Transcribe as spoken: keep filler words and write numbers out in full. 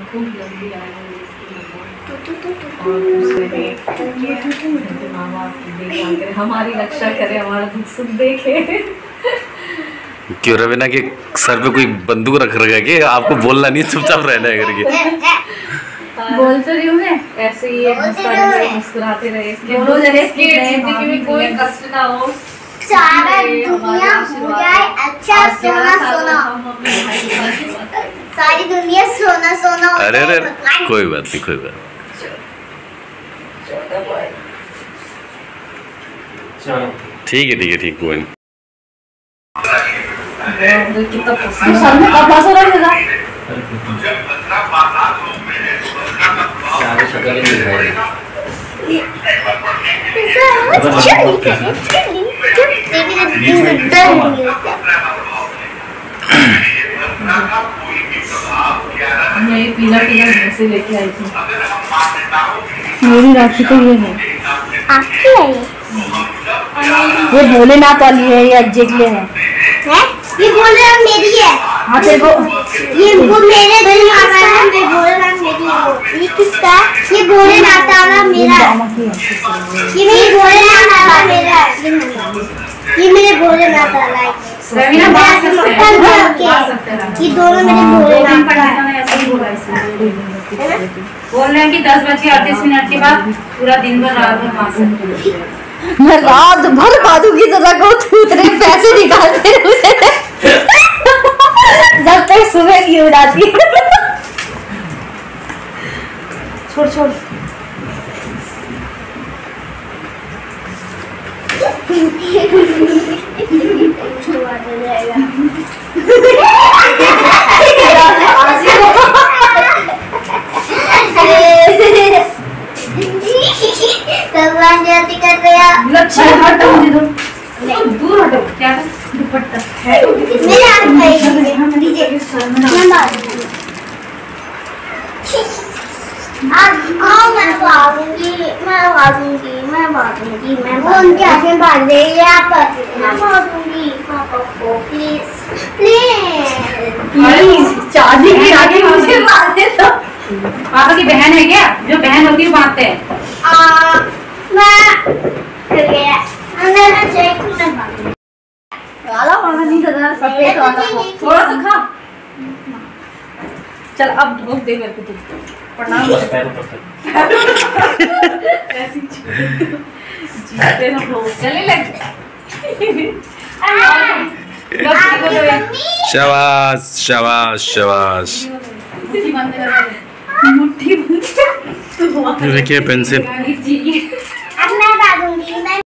खूब लंबी आयु और हमारी रक्षा करे, हमारा दुख सुख देखे। क्यों रवीना के सर पे कोई बंदूक रख रखा है कि आपको बोलना नहीं, चुपचाप रहना है करके? बोल तो रही हूँ मैं, ऐसे ही मुस्कुराते रहे, दोनों जने की जिंदगी में कोई कष्ट ना हो, सारा दुनिया हो जाए अच्छा, सोना सोना, सारी दुनिया सोना सोना। अरे अरे कोई बात नहीं, कोई बात। ठीक है ठीक है ठीक, कोई नहीं। कितना पसंद कब पास हो रहा है मैं ये पीला पीला घर से लेके आई थी। मेरी राखी तो ये है, आपकी है ये भोलेनाथ वाली है, ये अज्जे के लिए है। हैं? ये भोलेनाथ मेरी है। हाँ देखो, ये वो मेरे दिल में आ रहा है, मैं भोलेनाथ मेरी है। वो ये किसका? ये भोलेनाथ वाला मेरा है। ये मेरे भोलेनाथ वाला मेरा है। ये मेरे भोलेनाथ वाला है। रवीना बात सकते हैं, ये दोनों मेरे भोलेनाथ का है। बोल रहे हैं कि दस बज के अड़तीस मिनट के बाद पूरा दिन भर रात भर मार सकते हैं। मैं रात भर बादू की तरह को उतरे पैसे निकालते रहे जब तक सुबह नहीं हो जाती। छोड़ छोड़ भगवान जल्दी कर रहा। लक्ष्य हटो, मुझे दो, दूर हटो। क्या दुपट्टा है मेरे हाथ में हम दीजिए मैं बात आओ, मैं भागूंगी मैं भागूंगी मैं भागूंगी मैं उनके हाथ में बांध दे आप, मैं भागूंगी पापा को प्लीज प्लीज चार्जिंग के आगे मुझे मार दे तो। पापा की बहन है क्या? जो बहन होती है बांधते हैं। आ मैं गया अंदर से मैं भागूंगी वाला वाला नहीं दादा, सफेद वाला थोड़ा सा खा। चल अब भोग दे मेरे को तू, प्रणाम। ऐसी जीते ना भोग चले लग। शाबाश शाबाश शाबाश। मुट्ठी बंद कर, मुट्ठी बंद। देखिए पेंसिल,